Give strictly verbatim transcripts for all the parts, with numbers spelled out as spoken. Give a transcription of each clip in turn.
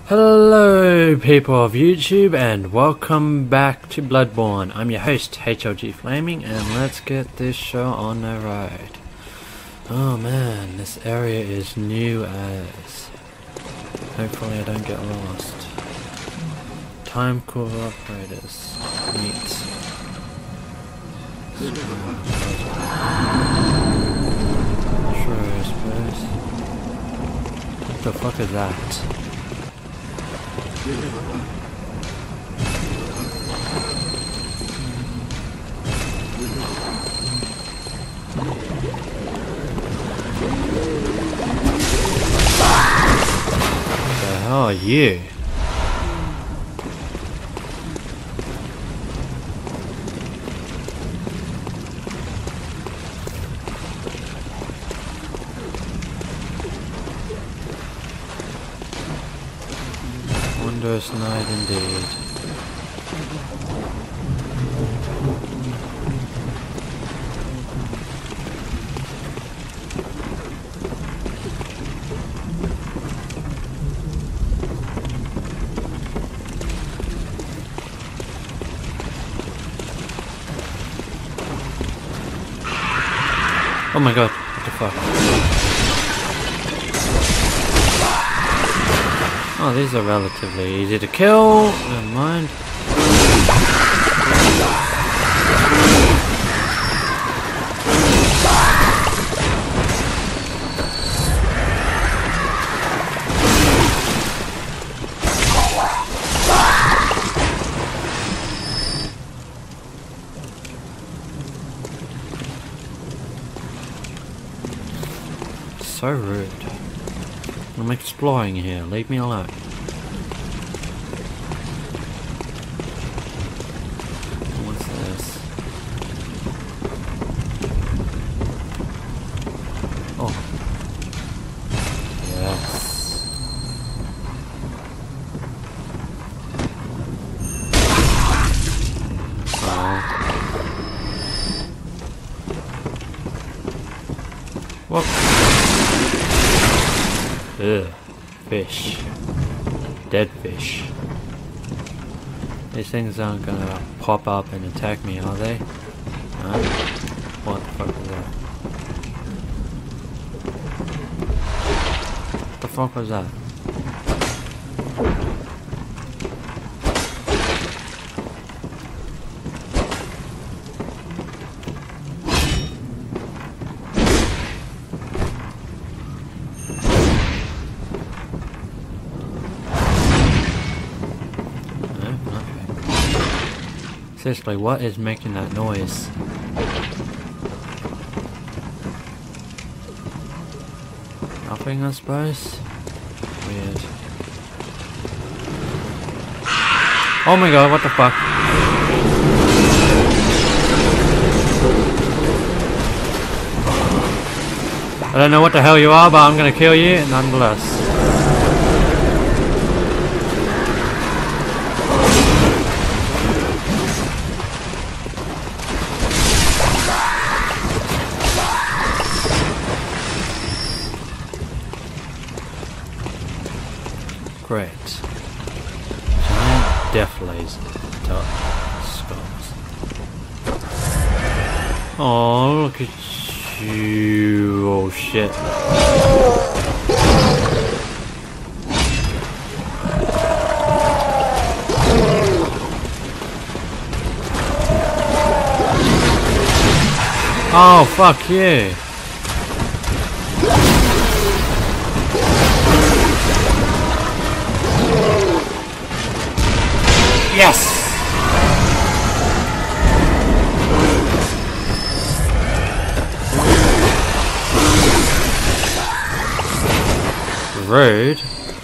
Hello people of YouTube and welcome back to Bloodborne. I'm your host H L G Flaming and let's get this show on the road. Oh man, this area is new as. Hopefully I don't get lost. Time core operators. Neat. Sure, I suppose. What the fuck is that? What the hell are you? Wondrous night indeed. Oh my god, what the fuck? Oh, these are relatively easy to kill. Never mind. So rude. I'm exploring here, leave me alone. What's this? Oh. Yes. Oh. What? Ugh. Fish. Dead fish. These things aren't gonna pop up and attack me, are they? No? What the fuck was that? What the fuck was that? Seriously, what is making that noise? Nothing, I suppose? Weird. Oh my god, what the fuck? I don't know what the hell you are, but I'm gonna kill you nonetheless. Great. Giant death laser. Dark skulls. Oh, look at you. Oh shit. Oh, fuck you. Yes! Rude.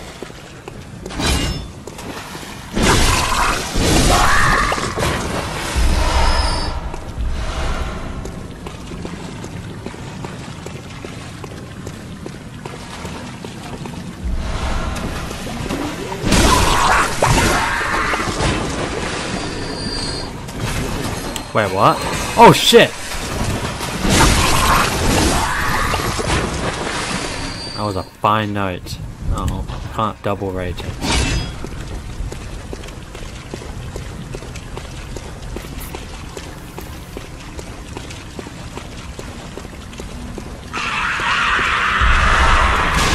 Wait, what? Oh shit! That was a fine note. Oh, can't double rage it.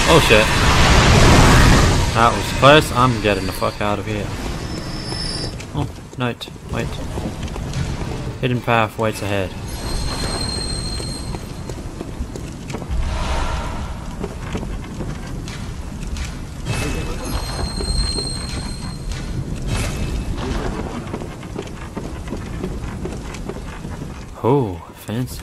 Oh shit. That was close. I'm getting the fuck out of here. Oh, note. Wait. Hidden path waits ahead. Oh, fancy.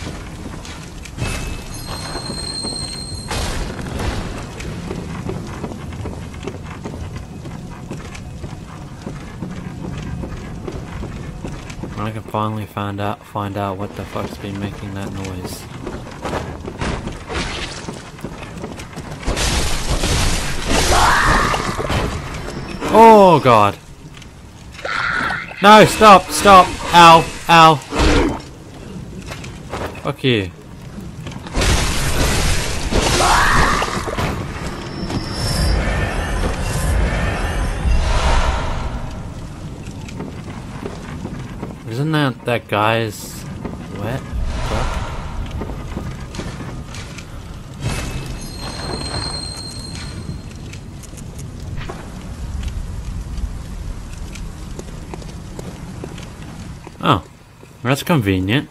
I can finally find out find out what the fuck's been making that noise. Oh god. No, stop, stop. Ow, ow. Fuck you. Isn't that that guy's wet? Fuck. Oh, that's convenient.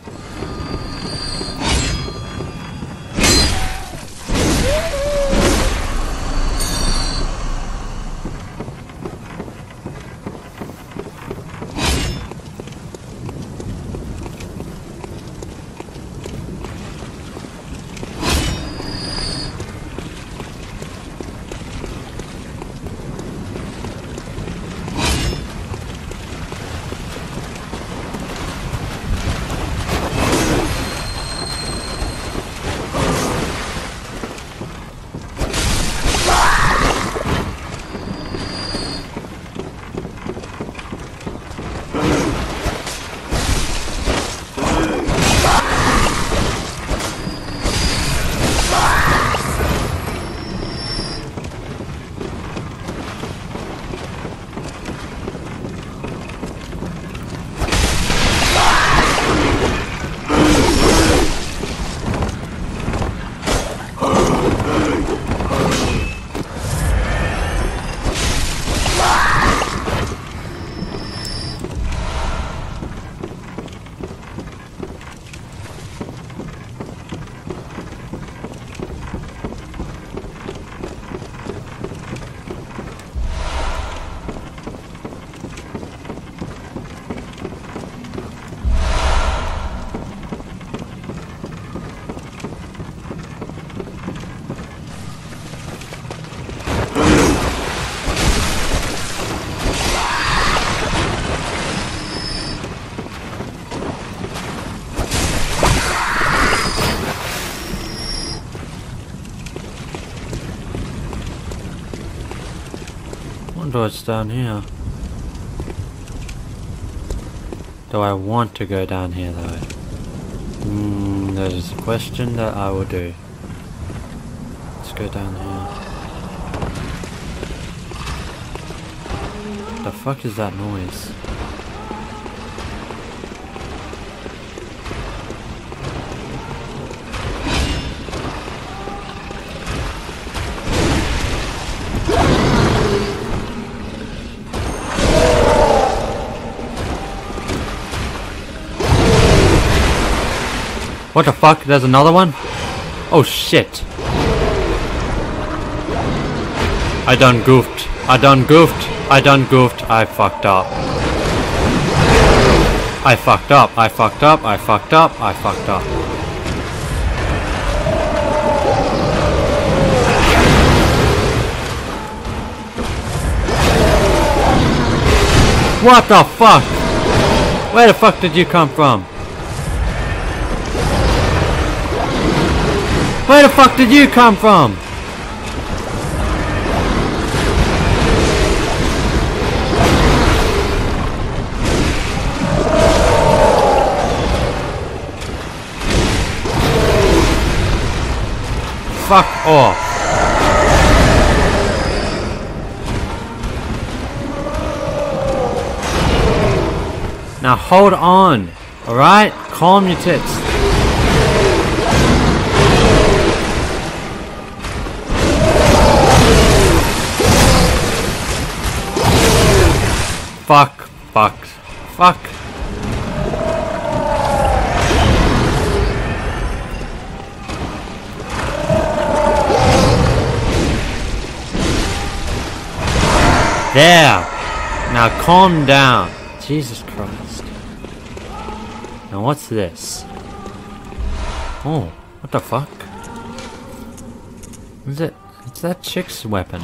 Wonder what's down here. Do I want to go down here though? Hmm, that is a question that I will do. Let's go down here. What the fuck is that noise? What the fuck? There's another one? Oh shit. I done goofed. I done goofed. I done goofed. I fucked up. I fucked up. I fucked up. I fucked up. I fucked up. What the fuck? Where the fuck did you come from? Where the fuck did you come from? Fuck off. Now hold on, alright? Calm your tits. fuck, fuck, fuck. There! Now calm down. Jesus Christ. Now what's this? Oh, what the fuck? Is it? It's that chick's weapon.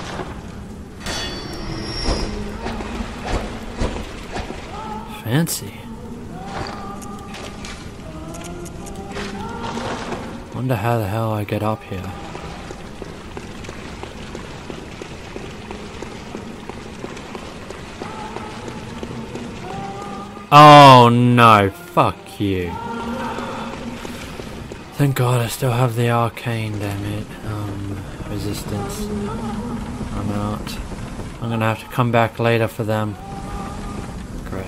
Fancy. Wonder how the hell I get up here. Oh no, fuck you. Thank God I still have the arcane, damn it. Um, resistance. I'm out. I'm gonna have to come back later for them. Great.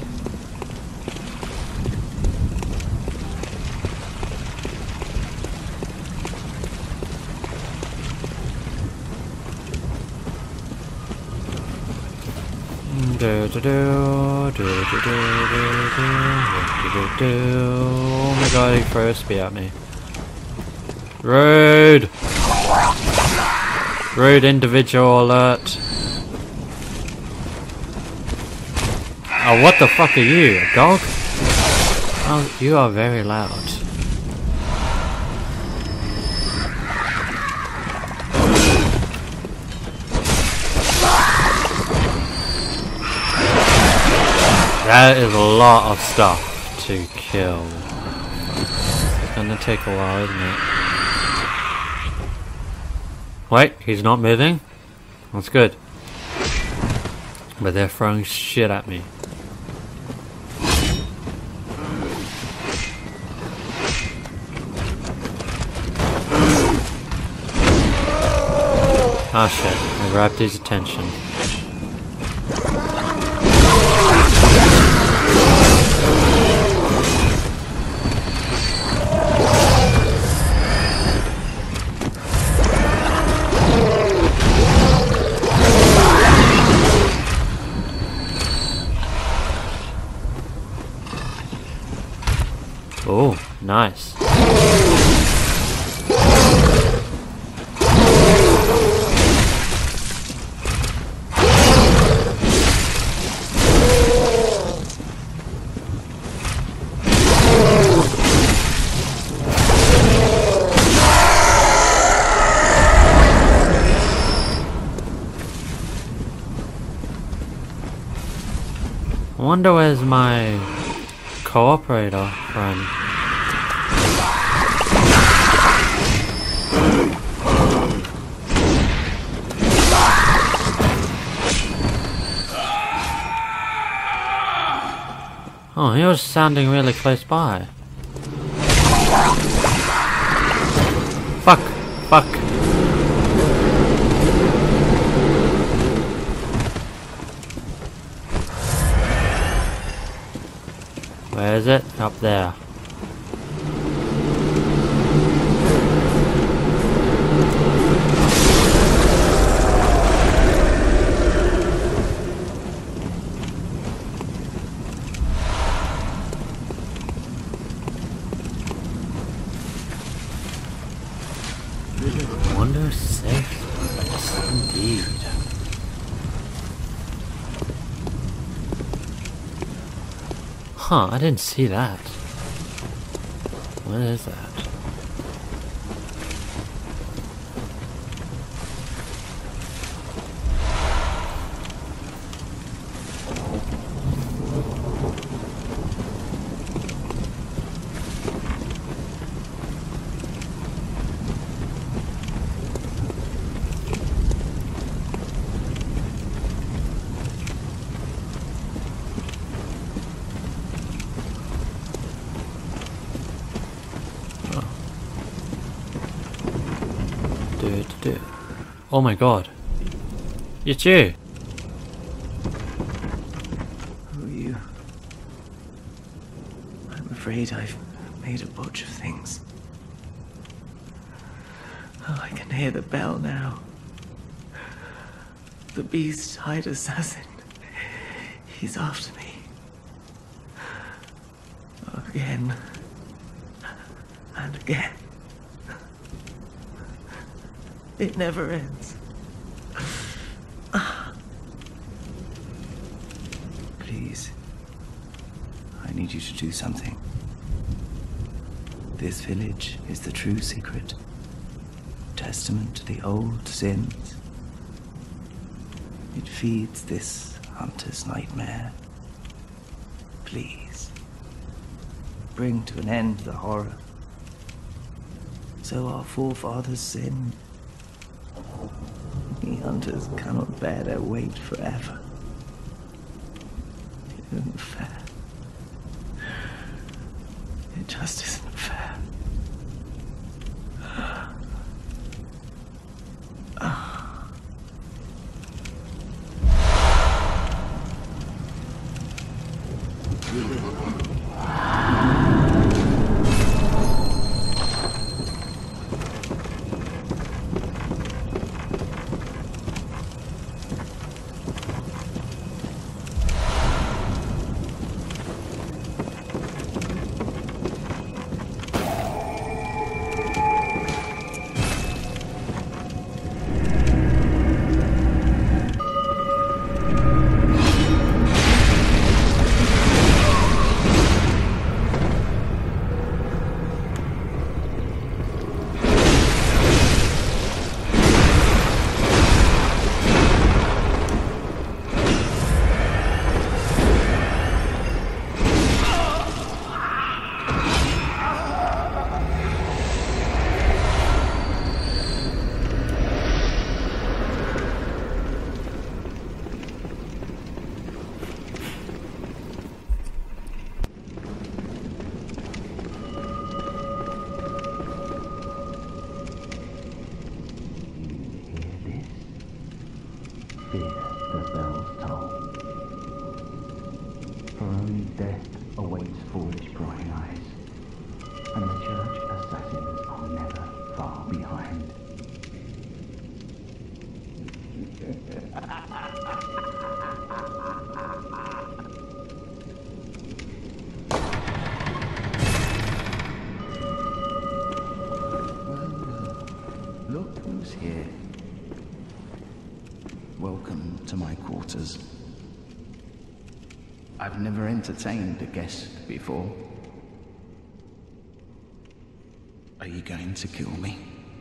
Do do do do do do do do do. Oh my god, he threw a spear at me. Rude! Rude individual alert. Oh, what the fuck are you? A dog? Oh, you are very loud. That is a lot of stuff to kill. It's gonna take a while, isn't it? Wait, he's not moving? That's good. But they're throwing shit at me. Ah shit, I grabbed his attention. Oh, nice. I wonder where's my cooperator friend. Oh, he was sounding really close by. Fuck! Fuck! Where is it? Up there. Wonder safe place indeed. Huh, I didn't see that. What is that? Oh my god. It's you. Who are you? I'm afraid I've made a botch of things. Oh, I can hear the bell now. The beast-eyed assassin. He's after me. Again. And again. It never ends. Please. I need you to do something. This village is the true secret. Testament to the old sins. It feeds this hunter's nightmare. Please. Bring to an end the horror. So our forefathers sinned. We hunters cannot bear their weight forever. It isn't fair. It just isn't fair. Fear the bells toll. For only death awaits foolish prying eyes, and the church assassins are never far behind. Well, look who's here. Welcome to my quarters. I've never entertained a guest before. Are you going to kill me?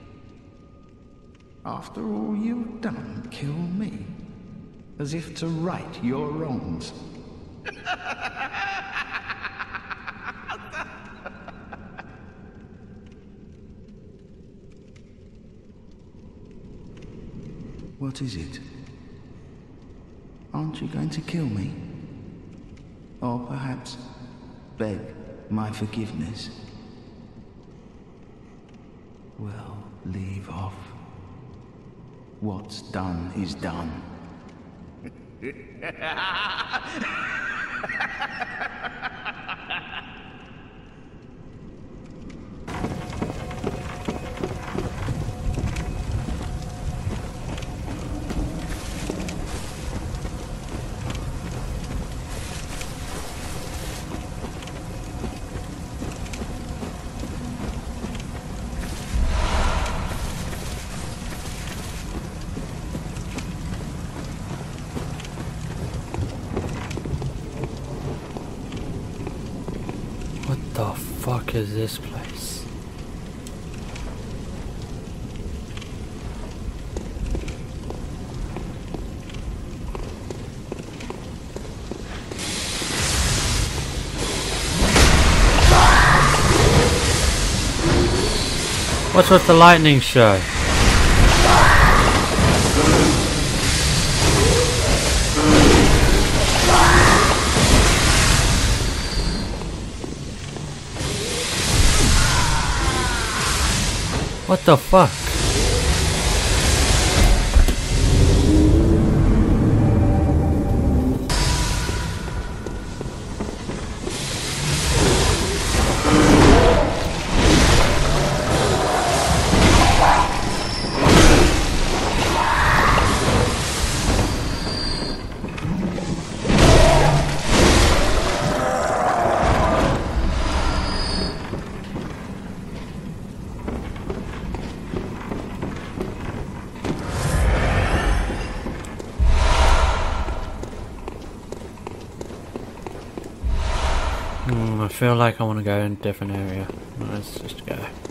After all you've done, kill me? As if to right your wrongs. What is it? Aren't you going to kill me? Or perhaps beg my forgiveness? Well, leave off. What's done is done. What the fuck is this place? What's with the lightning show? What the fuck? I feel like I want to go in a different area. Let's just go.